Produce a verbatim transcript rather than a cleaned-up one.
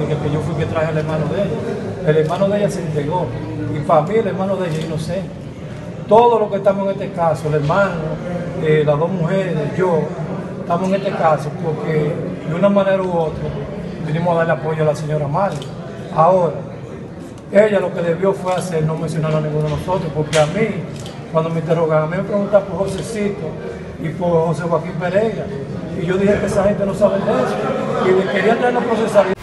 dije que yo fui que traje al hermano de ella. El hermano de ella se entregó. Y para mí el hermano de ella es inocente. Todos los que estamos en este caso, el hermano, eh, las dos mujeres, yo, estamos en este caso porque de una manera u otra vinimos a darle apoyo a la señora Marley. Ahora, ella lo que debió fue hacer, no mencionar a ninguno de nosotros, porque a mí, cuando me interrogan, a mí me preguntan por Josecito y por José Joaquín Pereira. Y yo dije que esa gente no sabe de eso. Y querían traernos procesar.